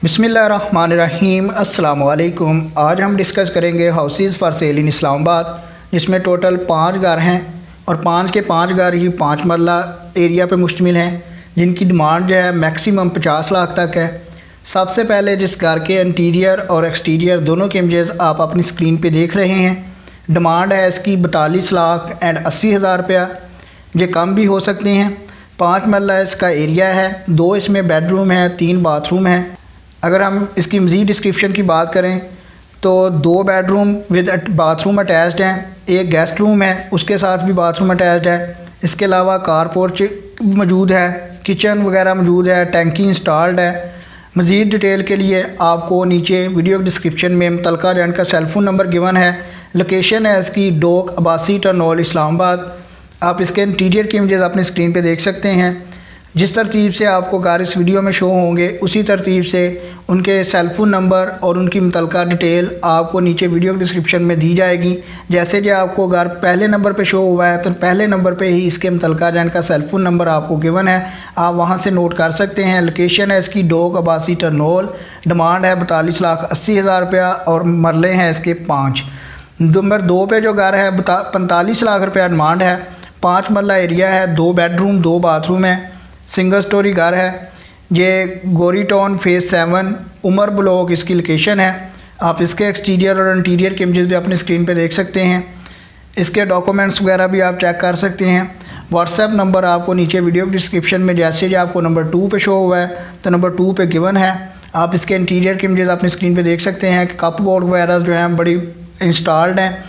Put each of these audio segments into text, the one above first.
बिस्मिल्लाहिर्रहमानिर्रहीम अस्सलाम वालेकुम। आज हम डिस्कस करेंगे houses for sale in Islamabad, जिसमें टोटल 5 घर हैं और 5 के 5 घर ही 5 मरला एरिया पे मुश्तमिल हैं, जिनकी डिमांड जो है मैक्सिमम 50 लाख तक है। सबसे पहले जिस घर के इंटीरियर और एक्सटीरियर दोनों के इमेजेस आप अपनी स्क्रीन पे देख रहे हैं, डिमांड है इसकी 42 लाख एंड 80,000 रुपया। ये कम भी हो सकते हैं। 5 मरला इसका एरिया है, 2 इसमें बेडरूम है, 3 बाथरूम है। अगर हम इसकी मज़ीद डिस्क्रिप्शन की बात करें तो 2 बेडरूम विद बाथरूम अटैच्ड हैं, 1 गेस्ट रूम है उसके साथ भी बाथरूम अटैच्ड है। इसके अलावा कार पोर्च मौजूद है, किचन वगैरह मौजूद है, टैंकी इंस्टॉल्ड है। मज़ीद डिटेल के लिए आपको नीचे वीडियो डिस्क्रिप्शन में मुतलका एजेंट का सेलफोन नंबर गिवन है। लोकेशन है इसकी डोक अब्बासी टर्नोल इस्लामाबाद। आप इसके इंटीरियर की इमेजेस अपनी स्क्रीन पे देख सकते हैं। जिस तरतीब से आपको घर इस वीडियो में शो होंगे उसी तरतीब से उनके सेलफोन नंबर और उनकी मुतलका डिटेल आपको नीचे वीडियो डिस्क्रिप्शन में दी जाएगी। जैसे कि आपको घर पहले नंबर पे शो हुआ है तो पहले नंबर पे ही इसके मुतलका एजेंट का सेलफोन नंबर आपको गिवन है, आप वहां से नोट कर सकते हैं। लोकेशन है इसकी डोक अब्बासी टर्नोल। डिमांड है 42,80,000 रुपया और मरले हैं इसके 5। नंबर 2 पे जो घर है 45 लाख रुपया डिमांड है। 5 मरला एरिया है, 2 बेडरूम 2 बाथरूम है, सिंगल स्टोरी घर है। ये Ghauri town phase 7 Umar block इसकी लोकेशन है। आप इसके एक्सटीरियर और इंटीरियर के इमेजेस भी अपनी स्क्रीन पे देख सकते हैं। इसके डॉक्यूमेंट्स वगैरह भी आप चेक कर सकते हैं। व्हाट्सएप नंबर आपको नीचे वीडियो डिस्क्रिप्शन में जैसे आपको नंबर 2 पे शो हुआ है तो नंबर 2 पे गिवन है। आप इसके इंटीरियर के इमेजेस अपनी स्क्रीन पर देख सकते हैं कि कप बोर्ड वगैरह जो हैं बड़ी इंस्टॉल्ड हैं,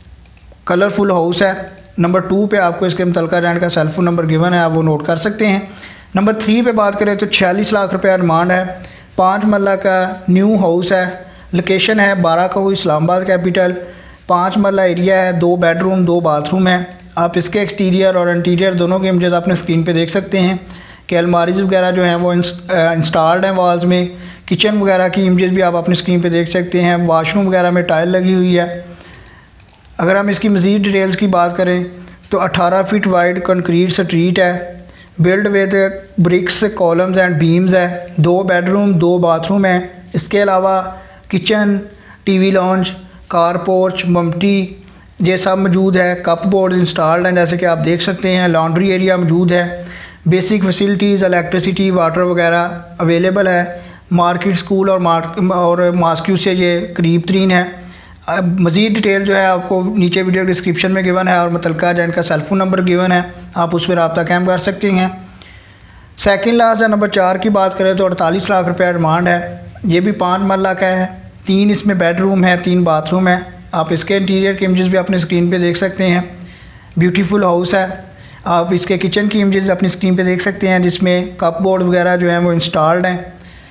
कलरफुल हाउस है। नंबर 2 पे आपको इसके मुतलका एजेंट का सेलफोन नंबर गिवन है, आप वो नोट कर सकते हैं। नंबर 3 पे बात करें तो 46 लाख रुपया डिमांड है। 5 मरला का न्यू हाउस है। लोकेशन है 12 का इस्लामाबाद कैपिटल। 5 मरला एरिया है, 2 बेडरूम 2 बाथरूम है। आप इसके एक्सटीरियर और इंटीरियर दोनों के इमेजेस अपने स्क्रीन पे देख सकते हैं कि अलमारीज वगैरह जो हैं वो इंस्टॉल्ड हैं वॉल्स में। किचन वगैरह की इमेजेस भी आप अपनी स्क्रीन पर देख सकते हैं। वाशरूम वगैरह में टाइल लगी हुई है। अगर हम इसकी मज़ीद डिटेल्स की बात करें तो 18 फीट वाइड कंक्रीट स्ट्रीट है, build with bricks columns and beams है। 2 बेडरूम 2 बाथरूम है। इसके अलावा kitchen, TV lounge, car porch, ममटी ये सब मौजूद है। कप बोर्ड इंस्टॉल्ड हैं जैसे कि आप देख सकते हैं। लॉन्ड्री एरिया मौजूद है। बेसिक फैसिलिटीज़ इलेक्ट्रिसिटी वाटर वगैरह अवेलेबल है। मार्केट स्कूल और मास्क्यू से ये करीब तरीन है। मज़ीद डिटेल जो है आपको नीचे वीडियो डिस्क्रिप्शन में गिवन है और मुतलका एजेंट का सेलफोन नंबर गिवन है, आप उस पर रब्ता कायम कर सकते हैं। सेकंड लास्ट या नंबर 4 की बात करें तो 48 लाख रुपया डिमांड है। ये भी 5 मरला का है, 3 इसमें बेडरूम है, 3 बाथरूम है। आप इसके इंटीरियर के इमेजेस भी अपनी स्क्रीन पे देख सकते हैं। ब्यूटीफुल हाउस है। आप इसके किचन की इमेजेस अपनी स्क्रीन पे देख सकते हैं जिसमें कप बोर्ड वगैरह जो है वो इंस्टॉल्ड हैं।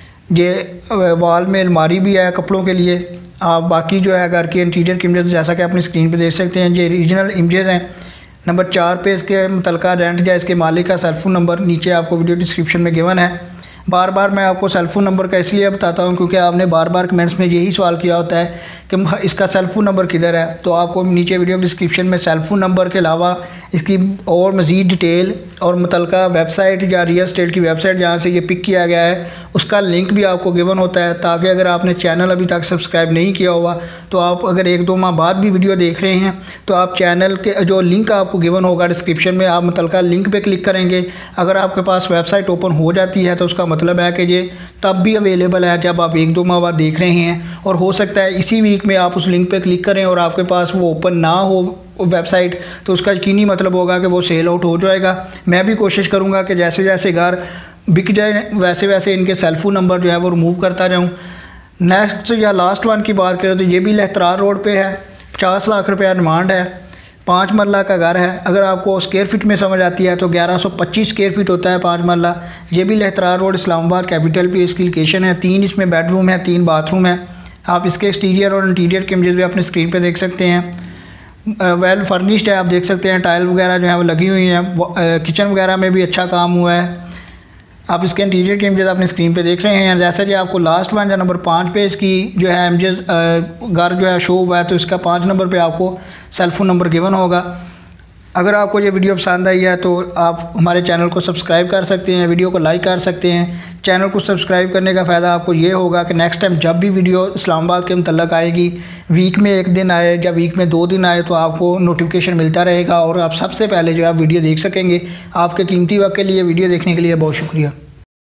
ये वॉल में अलमारी भी है कपड़ों के लिए। आप बाकी जो है घर के इंटीरियर की इमेजेस जैसा कि अपनी स्क्रीन पे देख सकते हैं, ये रीजनल इमेजेस हैं। नंबर 4 पे इसके मुतलका एजेंट या इसके मालिक का सेलफोन नंबर नीचे आपको वीडियो डिस्क्रिप्शन में गिवन है। बार बार मैं आपको सेलफोन नंबर का इसलिए बताता हूं क्योंकि आपने बार बार कमेंट्स में यही सवाल किया होता है कि इसका सेलफोन नंबर किधर है। तो आपको नीचे वीडियो डिस्क्रिप्शन में सेलफोन नंबर के अलावा इसकी और मज़ीद डिटेल और मुतलका वेबसाइट या रियल एस्टेट की वेबसाइट जहाँ से ये पिक किया गया है उसका लिंक भी आपको गिवन होता है, ताकि अगर आपने चैनल अभी तक सब्सक्राइब नहीं किया हुआ तो आप अगर 1-2 माह बाद भी वीडियो देख रहे हैं तो आप चैनल के जो लिंक आपको गिवन होगा डिस्क्रिप्शन में, आप मुतलका लिंक पे क्लिक करेंगे। अगर आपके पास वेबसाइट ओपन हो जाती है तो उसका मतलब है कि ये तब भी अवेलेबल है जब आप 1-2 माह बाद देख रहे हैं, और हो सकता है इसी वीक में आप उस लिंक पे क्लिक करें और आपके पास वो ओपन ना हो वेबसाइट, तो उसका यकीनी मतलब होगा कि वो सेल आउट हो जाएगा। मैं भी कोशिश करूँगा कि जैसे जैसे घर बिक जाए वैसे वैसे इनके सेलफोन नंबर जो है वो रिमूव करता जाऊँ। नेक्स्ट या लास्ट वन की बात करें तो ये भी लहतरार रोड पे है। 50 लाख रुपया डिमांड है। 5 मरला का घर है। अगर आपको स्क्वायर फीट में समझ आती है तो 1125 स्क्वायर फीट होता है 5 मरला। ये भी लहतरार रोड इस्लामाबाद कैपिटल पे इसकी लोकेशन है। 3 इसमें बेडरूम है, 3 बाथरूम है। आप इसके एक्सटीरियर और इंटीरियर के इमेजेस भी अपने स्क्रीन पे देख सकते हैं। वेल फर्निश्ड है, आप देख सकते हैं। टाइल वगैरह जो है वो लगी हुई हैं। किचन वगैरह में भी अच्छा काम हुआ है। आप इसके इंटीरियर के इमेजेस अपनी स्क्रीन पे देख रहे हैं। जैसा कि आपको लास्ट वन या नंबर 5 पे इसकी जो है इमेजेस घर जो है शो हुआ है तो इसका 5 नंबर पे आपको सेलफोन नंबर गिवन होगा। अगर आपको ये वीडियो पसंद आई है तो आप हमारे चैनल को सब्सक्राइब कर सकते हैं, वीडियो को लाइक कर सकते हैं। चैनल को सब्सक्राइब करने का फ़ायदा आपको ये होगा कि नेक्स्ट टाइम जब भी वीडियो इस्लामाबाद के मतलब आएगी, वीक में 1 दिन आए या वीक में 2 दिन आए, तो आपको नोटिफिकेशन मिलता रहेगा और आप सबसे पहले जो है वीडियो देख सकेंगे। आपके कीमती वक्त के लिए वीडियो देखने के लिए बहुत शुक्रिया।